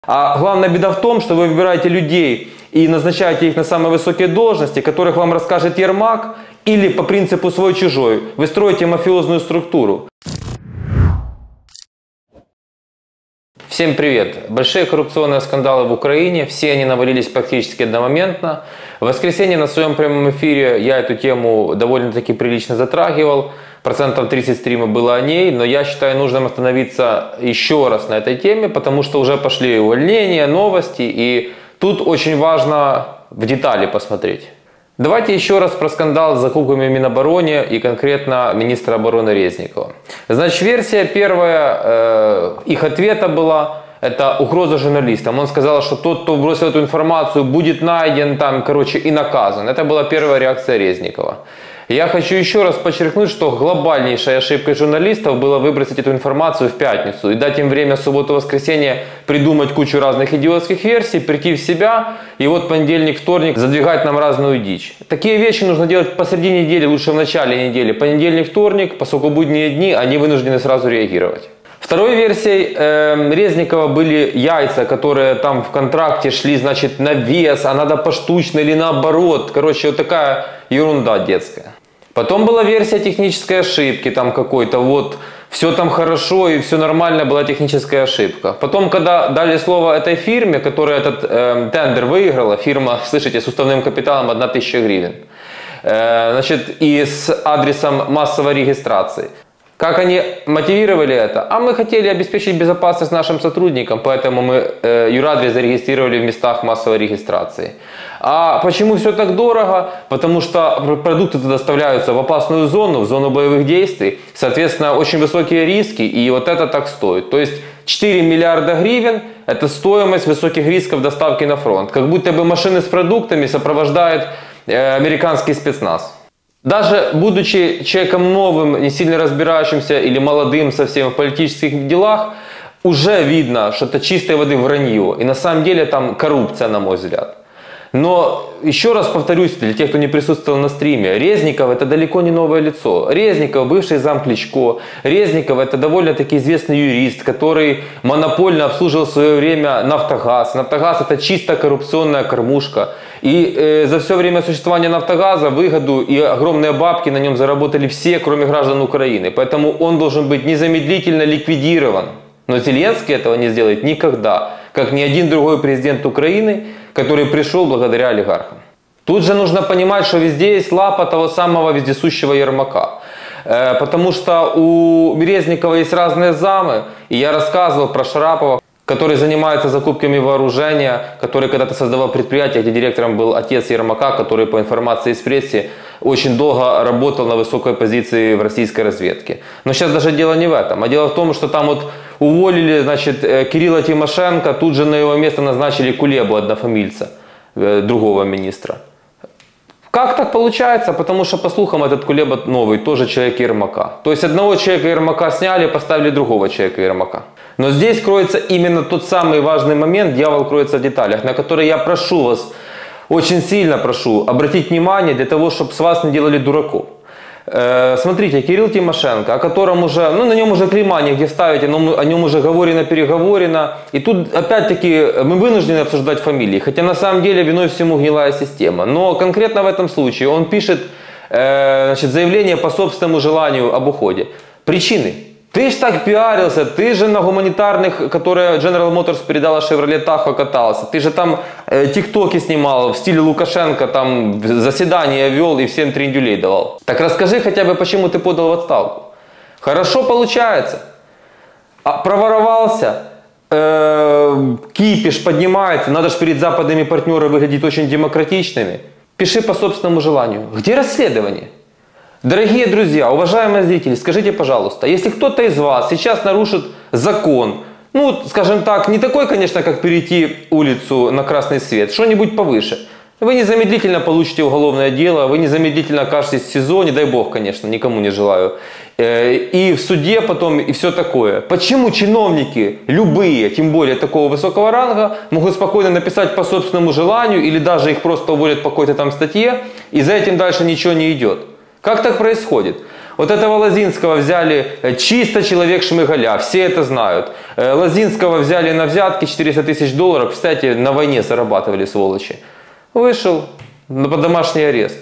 А главная беда в том, что вы выбираете людей и назначаете их на самые высокие должности, которых вам расскажет Ермак, или по принципу свой-чужой. Вы строите мафиозную структуру. Всем привет! Большие коррупционные скандалы в Украине, все они навалились практически одномоментно. В воскресенье на своем прямом эфире я эту тему довольно-таки прилично затрагивал. Процентов 30 стрима было о ней, но я считаю нужным остановиться еще раз на этой теме, потому что уже пошли увольнения, новости, и тут очень важно в детали посмотреть. Давайте еще раз про скандал с закупками в Минобороне и конкретно министра обороны Резникова. Значит, версия первая их ответа была, это угроза журналистам. Он сказал, что тот, кто бросил эту информацию, будет найден там, короче, и наказан. Это была первая реакция Резникова. Я хочу еще раз подчеркнуть, что глобальнейшей ошибкой журналистов было выбросить эту информацию в пятницу и дать им время субботу-воскресенье придумать кучу разных идиотских версий, прийти в себя и вот понедельник, вторник задвигать нам разную дичь. Такие вещи нужно делать посреди недели, лучше в начале недели. Понедельник, вторник, поскольку будние дни, они вынуждены сразу реагировать. Второй версией Резникова были яйца, которые там в контракте шли, значит, на вес, а надо поштучно или наоборот. Короче, вот такая ерунда детская. Потом была версия технической ошибки там какой-то, вот, все там хорошо и все нормально, была техническая ошибка. Потом, когда дали слово этой фирме, которая этот тендер выиграла, фирма, слышите, с уставным капиталом 1000 гривен, значит, и с адресом массовой регистрации. Как они мотивировали это? А мы хотели обеспечить безопасность нашим сотрудникам, поэтому мы юрадрес зарегистрировали в местах массовой регистрации. А почему все так дорого? Потому что продукты доставляются в опасную зону, в зону боевых действий. Соответственно, очень высокие риски, и вот это так стоит. То есть 4 миллиарда гривен – это стоимость высоких рисков доставки на фронт. Как будто бы машины с продуктами сопровождает американский спецназ. Даже будучи человеком новым, не сильно разбирающимся или молодым совсем в политических делах, уже видно, что это чистой воды вранье. И на самом деле там коррупция, на мой взгляд. Но еще раз повторюсь, для тех, кто не присутствовал на стриме, Резников это далеко не новое лицо. Резников бывший зам Кличко. Резников это довольно-таки известный юрист, который монопольно обслуживал в свое время Нафтогаз. Нафтогаз это чисто коррупционная кормушка. И за все время существования Нафтогаза выгоду и огромные бабки на нем заработали все, кроме граждан Украины. Поэтому он должен быть незамедлительно ликвидирован. Но Зеленский этого не сделает никогда, как ни один другой президент Украины, который пришел благодаря олигархам. Тут же нужно понимать, что везде есть лапа того самого вездесущего Ермака. Потому что у Резникова есть разные замы. И я рассказывал про Шарапова, который занимается закупками вооружения, который когда-то создавал предприятие, где директором был отец Ермака, который, по информации из прессы, очень долго работал на высокой позиции в российской разведке. Но сейчас даже дело не в этом, а дело в том, что там вот уволили, значит, Кирилла Тимошенко, тут же на его место назначили Кулебу, однофамильца, другого министра. Как так получается? Потому что, по слухам, этот Кулеба новый, тоже человек Ермака. То есть одного человека Ермака сняли, поставили другого человека Ермака. Но здесь кроется именно тот самый важный момент, дьявол кроется в деталях, на который я прошу вас, очень сильно прошу обратить внимание для того, чтобы с вас не делали дураков. Смотрите, Кирилл Тимошенко, о котором уже, ну на нем уже клейма негде ставить, но о нем уже говорено-переговорено. И тут опять-таки мы вынуждены обсуждать фамилии, хотя на самом деле виной всему гнилая система. Но конкретно в этом случае он пишет значит, заявление по собственному желанию об уходе. Причины. Ты ж так пиарился, ты же на гуманитарных, которые General Motors передала Chevrolet Tahoe, катался. Ты же там тиктоки снимал в стиле Лукашенко, там заседания вел и всем трендюлей давал. Так расскажи хотя бы, почему ты подал в отставку. Хорошо получается. Проворовался, кипиш поднимается, надо же перед западными партнерами выглядеть очень демократичными. Пиши по собственному желанию. Где расследование? Дорогие друзья, уважаемые зрители, скажите, пожалуйста, если кто-то из вас сейчас нарушит закон, ну, скажем так, не такой, конечно, как перейти улицу на красный свет, что-нибудь повыше, вы незамедлительно получите уголовное дело, вы незамедлительно окажетесь в СИЗО, не дай бог, конечно, никому не желаю, и в суде потом, и все такое. Почему чиновники, любые, тем более такого высокого ранга, могут спокойно написать по собственному желанию, или даже их просто уволят по какой-то там статье, и за этим дальше ничего не идет? Как так происходит? Вот этого Лозинского взяли, чисто человек Шмыгаля, все это знают. Лозинского взяли на взятки, 400 тысяч долларов, кстати, на войне зарабатывали, сволочи. Вышел под домашний арест.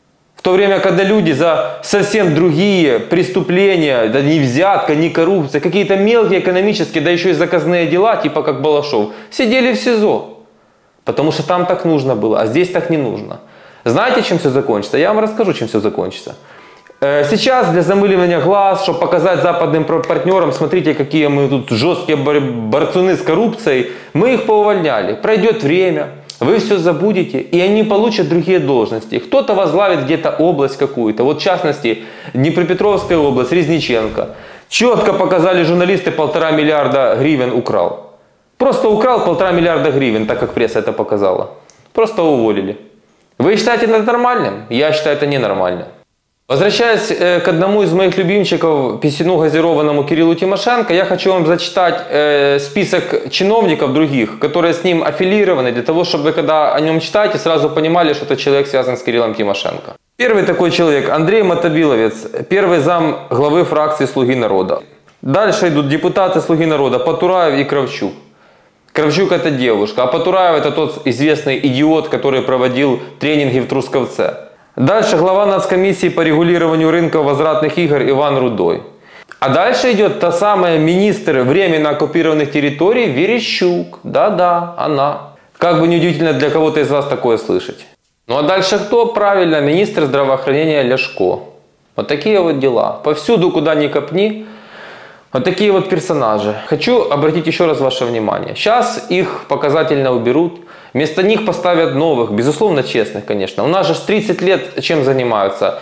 В то время, когда люди за совсем другие преступления, да не взятка, не коррупция, какие-то мелкие экономические, да еще и заказные дела, типа как Балашов, сидели в СИЗО. Потому что там так нужно было, а здесь так не нужно. Знаете, чем все закончится? Я вам расскажу, чем все закончится. Сейчас для замыливания глаз, чтобы показать западным партнерам, смотрите, какие мы тут жесткие борцуны с коррупцией, мы их поувольняли. Пройдет время, вы все забудете, и они получат другие должности. Кто-то возглавит где-то область какую-то. Вот в частности, Днепропетровская область, Резниченко. Четко показали журналисты, 1,5 миллиарда гривен украл. Просто украл 1,5 миллиарда гривен, так как пресса это показала. Просто уволили. Вы считаете это нормальным? Я считаю это ненормально. Возвращаясь к одному из моих любимчиков, писюну газированному Кириллу Тимошенко, я хочу вам зачитать список чиновников других, которые с ним аффилированы, для того, чтобы вы, когда о нем читаете, сразу понимали, что этот человек связан с Кириллом Тимошенко. Первый такой человек – Андрей Мотобиловец, первый зам главы фракции «Слуги народа». Дальше идут депутаты «Слуги народа» Потураев и Кравчук. Кравчук – это девушка, а Потураев – это тот известный идиот, который проводил тренинги в Трусковце. Дальше глава нацкомиссии по регулированию рынка возвратных игр Иван Рудой. А дальше идет та самая министр временно оккупированных территорий Верещук. Да-да, она. Как бы неудивительно для кого-то из вас такое слышать. Ну а дальше кто? Правильно, министр здравоохранения Ляшко. Вот такие вот дела. Повсюду, куда ни копни. Вот такие вот персонажи. Хочу обратить еще раз ваше внимание. Сейчас их показательно уберут. Вместо них поставят новых, безусловно честных, конечно. У нас же 30 лет чем занимаются?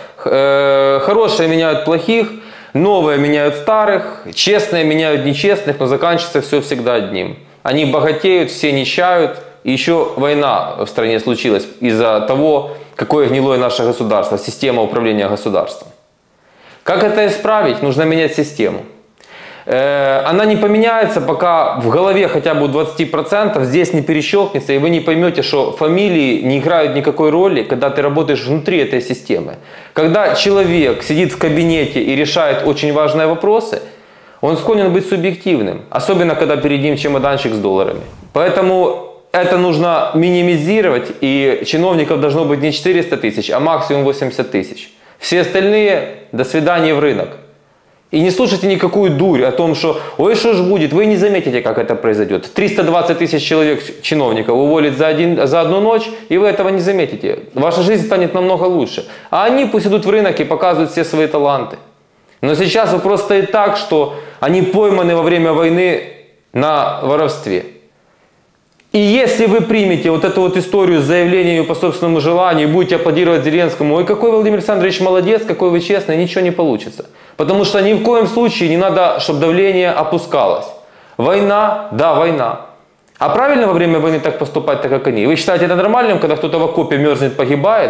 Хорошие меняют плохих, новые меняют старых, честные меняют нечестных, но заканчивается все всегда одним. Они богатеют, все нищают. И еще война в стране случилась из-за того, какое гнилое наше государство, система управления государством. Как это исправить? Нужно менять систему. Она не поменяется, пока в голове хотя бы у 20% здесь не перещелкнется, и вы не поймете, что фамилии не играют никакой роли, когда ты работаешь внутри этой системы. Когда человек сидит в кабинете и решает очень важные вопросы, он склонен быть субъективным, особенно когда перед ним чемоданчик с долларами. Поэтому это нужно минимизировать, и чиновников должно быть не 400 тысяч, а максимум 80 тысяч. Все остальные – до свидания в рынок. И не слушайте никакую дурь о том, что «ой, что ж будет», вы не заметите, как это произойдет. 320 тысяч человек, чиновников, уволят за одну ночь, и вы этого не заметите. Ваша жизнь станет намного лучше. А они пусть идут в рынок и показывают все свои таланты. Но сейчас вопрос стоит так, что они пойманы во время войны на воровстве. И если вы примете вот эту вот историю с заявлениями по собственному желанию и будете аплодировать Зеленскому, ой, какой Владимир Александрович молодец, какой вы честный, ничего не получится. Потому что ни в коем случае не надо, чтобы давление опускалось. Война, да, война. А правильно во время войны так поступать, так как они? Вы считаете это нормальным, когда кто-то в окопе мерзнет, погибает,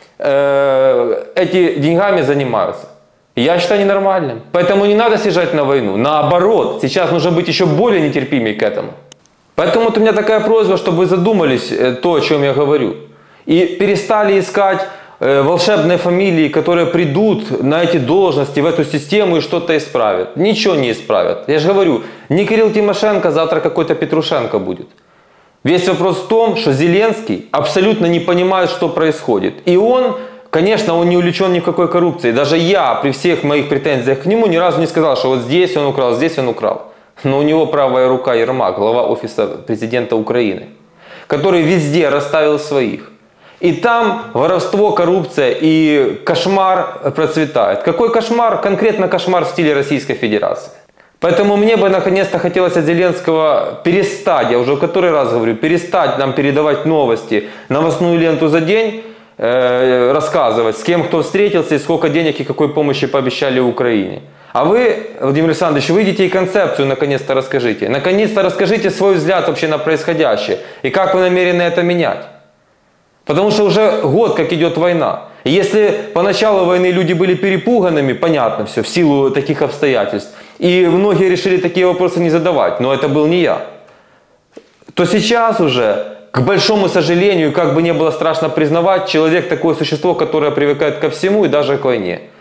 эти деньгами занимаются? Я считаю ненормальным. Поэтому не надо съезжать на войну. Наоборот, сейчас нужно быть еще более нетерпимее к этому. Поэтому вот у меня такая просьба, чтобы вы задумались то, о чем я говорю. И перестали искать волшебные фамилии, которые придут на эти должности, в эту систему и что-то исправят. Ничего не исправят. Я же говорю, не Кирилл Тимошенко, завтра какой-то Петрушенко будет. Весь вопрос в том, что Зеленский абсолютно не понимает, что происходит. И он, конечно, он не увлечен ни в какой коррупции. Даже я при всех моих претензиях к нему ни разу не сказал, что вот здесь он украл, здесь он украл. Но у него правая рука Ермак, глава офиса президента Украины, который везде расставил своих. И там воровство, коррупция и кошмар процветает. Какой кошмар? Конкретно кошмар в стиле Российской Федерации. Поэтому мне бы наконец-то хотелось от Зеленского перестать, я уже в который раз говорю, перестать нам передавать новости, новостную ленту за день, рассказывать, с кем кто встретился и сколько денег и какой помощи пообещали Украине. А вы, Владимир Александрович, выйдите и концепцию наконец-то расскажите. Наконец-то расскажите свой взгляд вообще на происходящее. И как вы намерены это менять. Потому что уже год как идет война. И если поначалу войны люди были перепуганными, понятно все, в силу таких обстоятельств. И многие решили такие вопросы не задавать, но это был не я. То сейчас уже, к большому сожалению, как бы не было страшно признавать, человек такое существо, которое привыкает ко всему и даже к войне.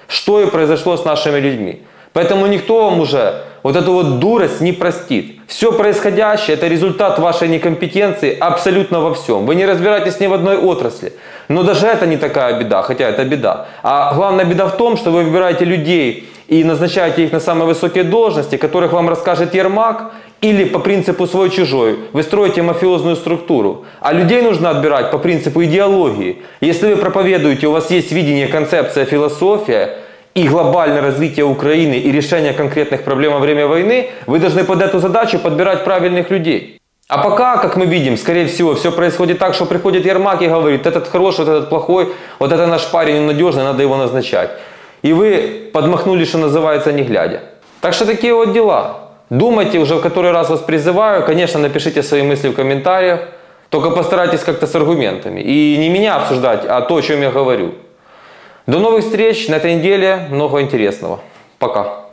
что и произошло с нашими людьми. Поэтому никто вам уже вот эту вот дурость не простит. Все происходящее – это результат вашей некомпетенции абсолютно во всем. Вы не разбираетесь ни в одной отрасли. Но даже это не такая беда, хотя это беда. А главная беда в том, что вы выбираете людей и назначаете их на самые высокие должности, которых вам расскажет Ермак, или по принципу свой-чужой. Вы строите мафиозную структуру. А людей нужно отбирать по принципу идеологии. Если вы проповедуете, у вас есть видение, концепция, философия и глобальное развитие Украины и решение конкретных проблем во время войны, вы должны под эту задачу подбирать правильных людей. А пока, как мы видим, скорее всего, все происходит так, что приходит Ермак и говорит, этот хороший, вот этот плохой, вот это наш парень, он надежный, надо его назначать. И вы подмахнули, что называется, не глядя. Так что такие вот дела. Думайте, уже в который раз вас призываю, конечно, напишите свои мысли в комментариях, только постарайтесь как-то с аргументами. И не меня обсуждать, а то, о чем я говорю. До новых встреч, на этой неделе много интересного. Пока.